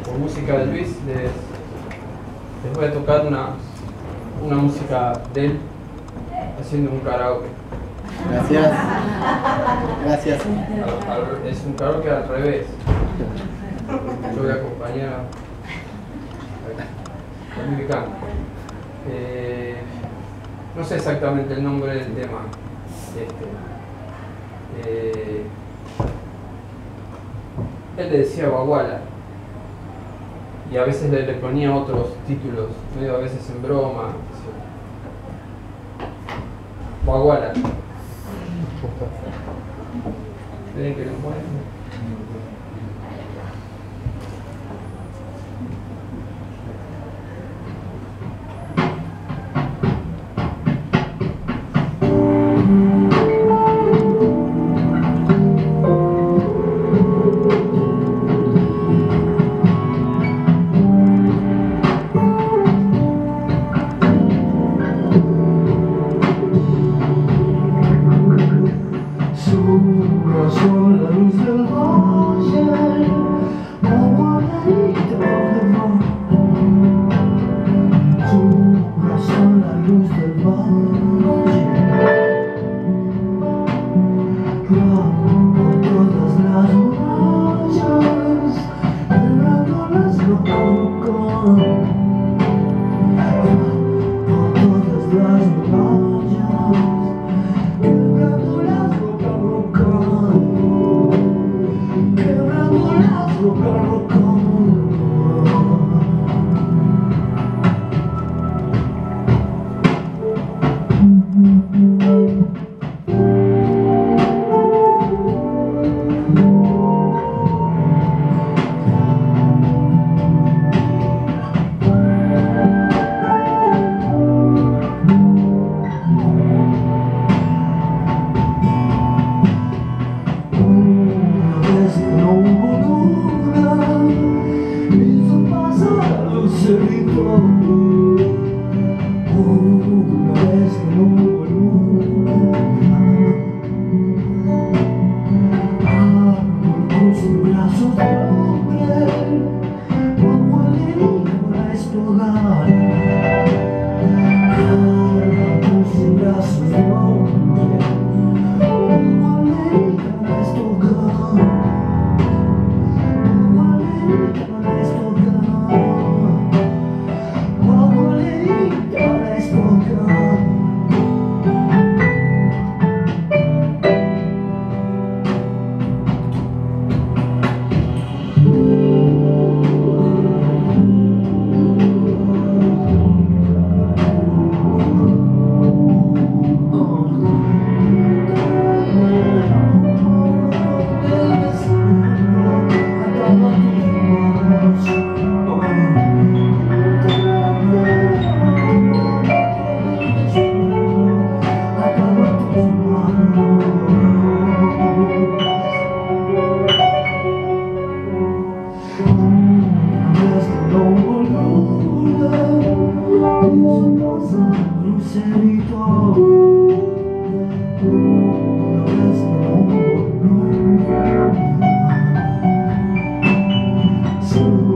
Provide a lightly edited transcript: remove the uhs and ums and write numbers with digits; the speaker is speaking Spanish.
por música de Luis, les voy a tocar una música de él haciendo un karaoke. Gracias. Gracias. Es un karaoke al revés. Yo voy a acompañar a mi canto. No sé exactamente el nombre del tema. Él le decía Baguala y a veces le ponía otros títulos, medio a veces en broma. Baguala. ¿Ven que lo ponen? So